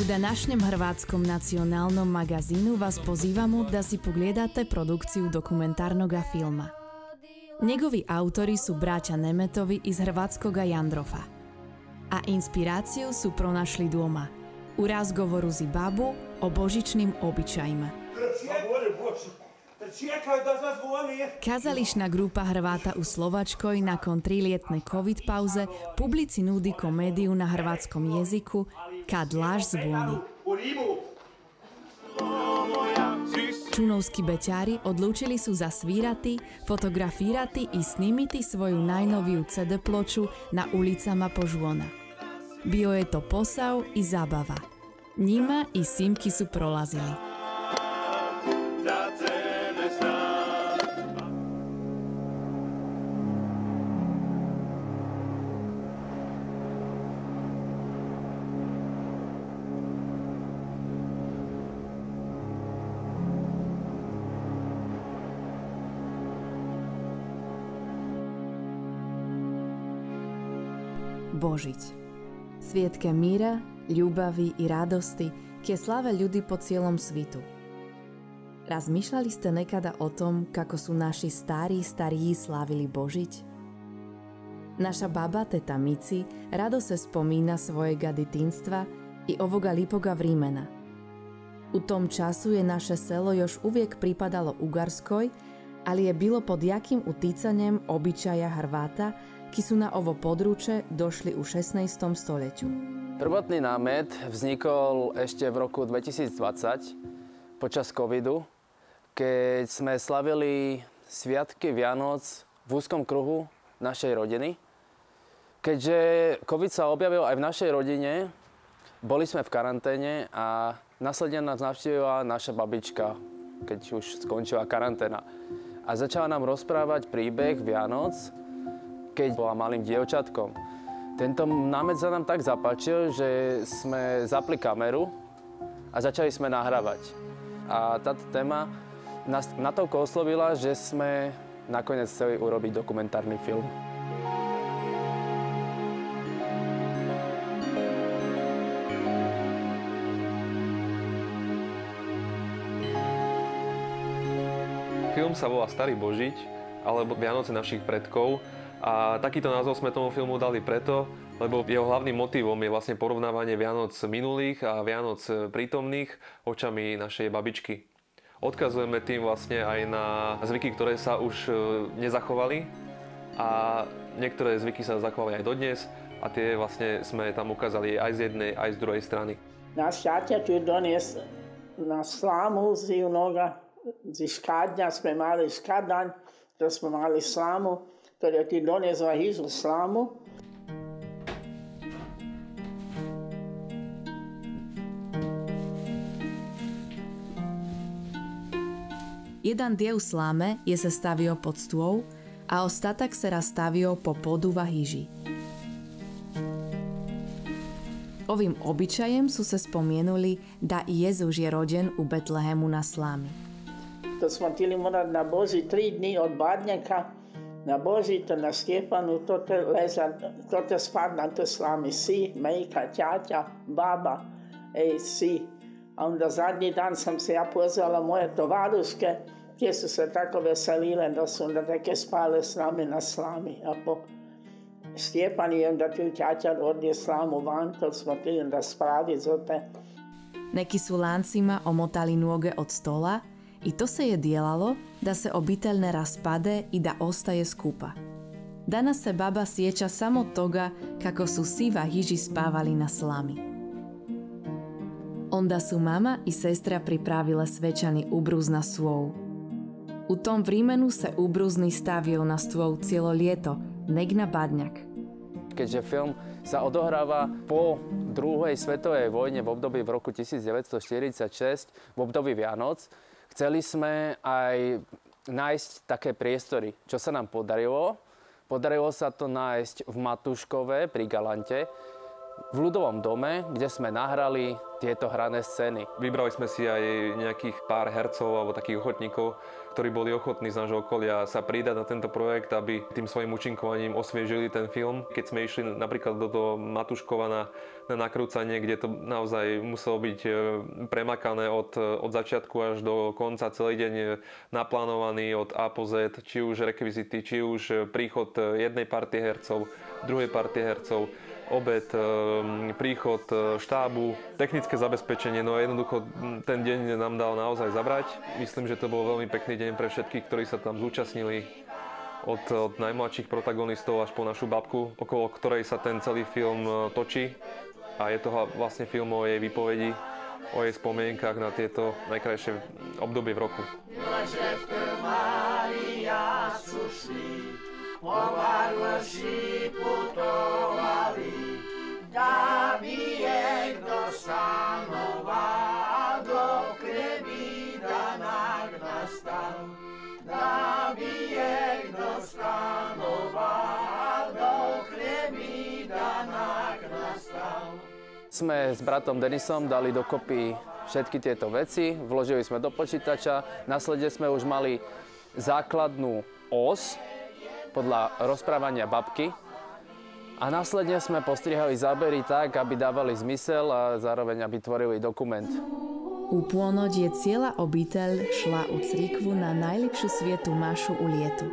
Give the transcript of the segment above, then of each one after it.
U današnjem hrvatskom nacionalnom magazinu vas pozivamo da si pogledate produkciju dokumentarnoga filma. Njegovi autori su braća Nemetovi iz hrvatskoga Jandrofa. A inspiraciju su pronašli doma, u razgovoru z babu o božićnim običajima. Kazališna grupa Hrvata u Slovačkoj nakon 3-ljetne covid pauze publici nudi komediju na hrvatskom jeziku Kad laž zvoni. Čunovski bećari odlučili su zasvirati, fotografirati i snimiti svoju najnoviju CD ploču na ulicama Požuona. Bio je to posao i zabava. Njima i Simki su prolazili. Božić. Svjetke mira, ljubavi i radosti kje slave ljudi po cijelom svitu. Razmišljali ste nekada o tom kako su naši stariji slavili Božić? Naša baba, teta Mici, rado se spomina svojega detinjstva i ovoga lipoga vrimena. U tom času je naše selo još uvijek pripadalo Ugarskoj, ali je bilo pod jakim uticanjem običaja Hrvata ki su na ovo područje došli u 16. stoljeću. Prvotný námet vznikol ešte v roku 2020 počas covidu, keď sme slavili sviatky Vianoc v úzkom kruhu našej rodiny. Keďže covid sa objavil aj v našej rodine, boli sme v karanténe a následne nás navštívila naša babička, keď už skončila karanténa. A začala nám rozprávať príbeh Vianoc, keď bola malým dievčatkom. Tento námet sa nám tak zapáčil, že sme zapli kameru a začali sme nahrávať. A táto téma nás natoľko oslovila, že sme nakoniec chceli urobiť dokumentárny film. Film sa volá Starý Božiť, alebo Vianoce našich predkov. A takýto názov sme tomu filmu dali preto, lebo jeho hlavným motívom je vlastne porovnávanie Vianoc minulých a Vianoc prítomných očami našej babičky. Odkazujeme tým vlastne aj na zvyky, ktoré sa už nezachovali a niektoré zvyky sa zachovali aj dodnes a tie vlastne sme tam ukázali aj z jednej, aj z druhej strany. Náš táťa tu donies na slámu z junoga, z škádňa sme mali škadaň, to sme mali slámu, ktoré ti doniesla hýžu slámu. Jedan dio slame je se stavio pod stôl a ostatak se rastavio po podu v hýži. Ovim običajem su se spomenuli da i Jezuš je rođen u Betlehemu na slami. To smo htjeli morati na Boží 3 dni od Badnjaka, na Božito, na Stjepanu, to te spad na te slami, si, majka, ťaťa, baba, si. A onda zadnji dan sam se ja pozvala moje tovaruške, gdje su se tako veselile da su onda take spale s nami na slami. A po Stjepani je onda tu ťaťa odnije slamu van, to smo htjeli onda spraviti za te. Neki su lancima omotali noge od stola i to se je dijelalo da se obitelj ne raspade i da ostaje skupa. Danas se baba sjeća samo toga kako su svi v hiži spavali na slami. Onda su mama i sestra pripravile svečani ubruz na stôl. U tom vrimenu se ubruzný stavio na stôl cijelo ljeto, neg na Badnjak. Keďže film sa odohráva po druhej svetovej vojne v období v roku 1946, v období Vianoc, chceli sme aj nájsť také priestory, čo sa nám podarilo. Podarilo sa to nájsť v Matuškove pri Galante, v ľudovom dome, kde sme nahrali tieto hrané scény. Vybrali sme si aj nejakých pár hercov alebo takých ochotníkov, ktorí boli ochotní z nášho okolia sa pridať na tento projekt, aby tým svojim účinkovaním osviežili ten film. Keď sme išli napríklad do toho Matuškova na nakrúcanie, kde to naozaj muselo byť premakané od začiatku až do konca, celý deň naplánovaný od A po Z, či už rekvizity, či už príchod jednej partie hercov, druhej partie hercov, obed, príchod štábu, technické zabezpečenie, no jednoducho ten deň nám dal naozaj zabrať. Myslím, že to bol veľmi pekný deň pre všetkých, ktorí sa tam zúčastnili, od najmladších protagonistov až po našu babku, okolo ktorej sa ten celý film točí. A je to vlastne film o jej výpovedi, o jej spomienkach na tieto najkrajšie obdobie v roku. Po Varvaši putovali, da bi je kdo stanoval, dok je bidanak nastal. Da bi je kdo stanoval, dok je bidanak nastal. Sme s bratom Denisom dali dokopy všetky tieto veci, vložili sme do počítača, následne sme už mali základnú os podľa rozprávania babky a následne sme postrihali zábery tak, aby dávali zmysel a zároveň aby tvorili dokument. U pônoc je ciela obiteľ šla u crikvu na najlepšiu svietu mašu u lietu.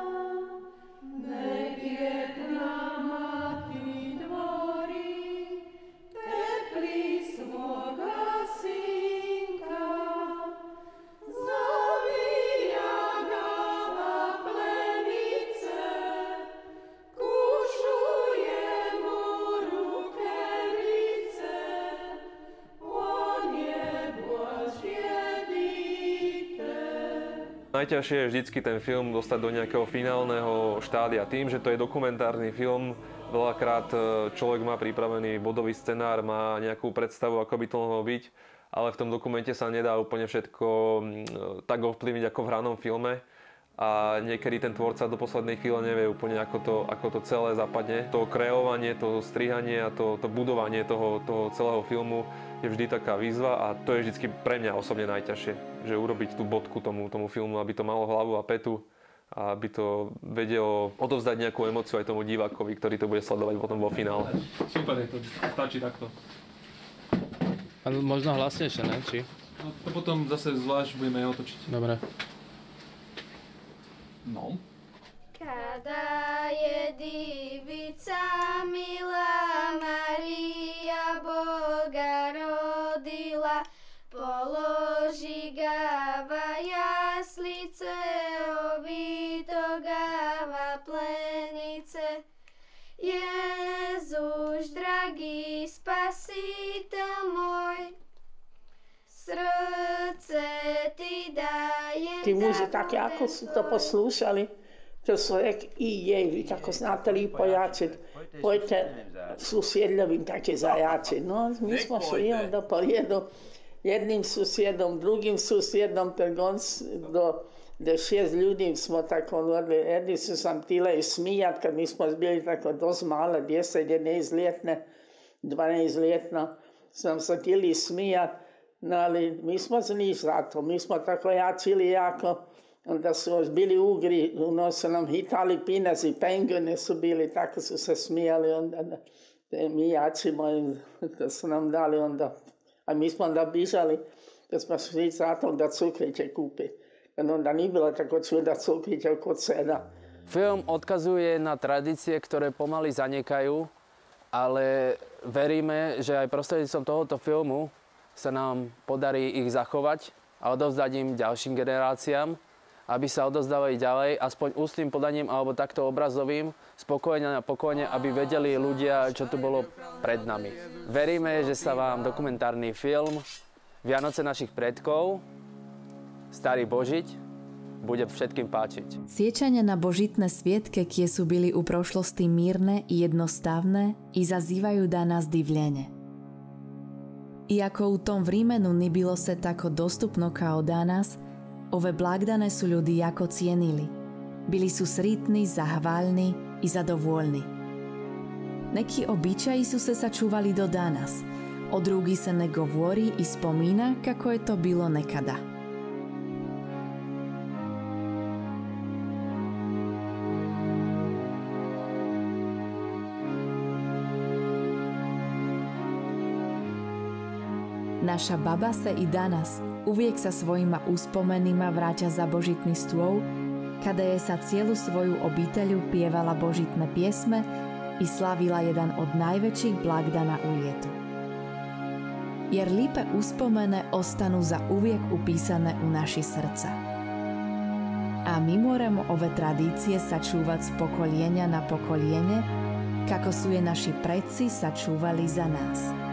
Najťažšie je vždycky ten film dostať do nejakého finálneho štádia. Tým, že to je dokumentárny film, veľakrát človek má pripravený bodový scenár, má nejakú predstavu, ako by to mohlo byť, ale v tom dokumente sa nedá úplne všetko tak ovplyvniť ako v hranom filme. A niekedy ten tvorca do poslednej chvíle nevie úplne, ako to celé zapadne. To kreovanie, to strihanie a to budovanie toho celého filmu je vždy taká výzva a to je vždy pre mňa osobne najťažšie. Že urobiť tú bodku tomu filmu, aby to malo hlavu a petu a aby to vedelo odovzdať nejakú emóciu aj tomu divákovi, ktorý to bude sledovať potom vo finále. Super, to stačí takto. A možno hlasnejšie, ne? Či? No to potom zase zvlášť budeme otočiť. Dobre. No. Kada je divica milá Maria Boga rodila, položi gava jaslice, ovito gava plenice. Jezuš, dragý spasiteľ môj, srdce ti dajem. Tí muži také, ako sú to poslúšali, to človek i je, ako znateli pojačit. Pojďte susjedovim také zajačit. No, my smo šli onda po redu, jednim susjedom, drugim susjedom, do 6 ľudí smo tako odli. Jedni su sam htjeli smijat, kad mi smo bili tako dost male, 10, 11 ljetne, 12 ljetna, sam se htjeli smijat. No, ali mi smo se niš za to, mi smo tako jačili jako, onda su bili ugri, su nam hitali pinazi, penguine su bili, tako su se smijali, onda mi jačimo, da su nam dali onda, a mi smo onda bižali, da smo šli za to da cukriće kupi. Onda nije bilo tako čuda cukrića kod seda. Film odkazuje na tradície, ktoré pomaly zanikajú, ale veríme, že aj prostredníctvom tohoto filmu sa nám podarí ich zachovať a odovzdať im ďalším generáciám, aby sa odovzdávali ďalej, aspoň ústnym podaním alebo takto obrazovým, spokojne a pokojne, aby vedeli ľudia, čo tu bolo pred nami. Veríme, že sa vám dokumentárny film Vianoce našich predkov, Starý Božiť, bude všetkým páčiť. Sjećanja na božitne svjetke kje su bili u prošlosti mirne i jednostavne izazivaju danas divljenje. Iako u tom vrimenu ni bilo se tako dostupno kao danas, ove blagdane su ljudi jako cijenili. Bili su sritni, zahvalni i zadovoljni. Neki običaji su se sačuvali do danas. O drugi se ne govori i spomina kako je to bilo nekada. Naša baba se i danas uvijek sa svojima uspomenima vraća za božitni stôl, kada je sa cijelu svoju obitelju pjevala božitne pjesme i slavila jedan od najvećih blagdana u ljetu. Jer lipe uspomene ostanu za uvijek upisane u naši srca. A mi moramo ove tradicije sačuvati s pokoljenja na pokoljenje, kako su je naši predci sačuvali za nas.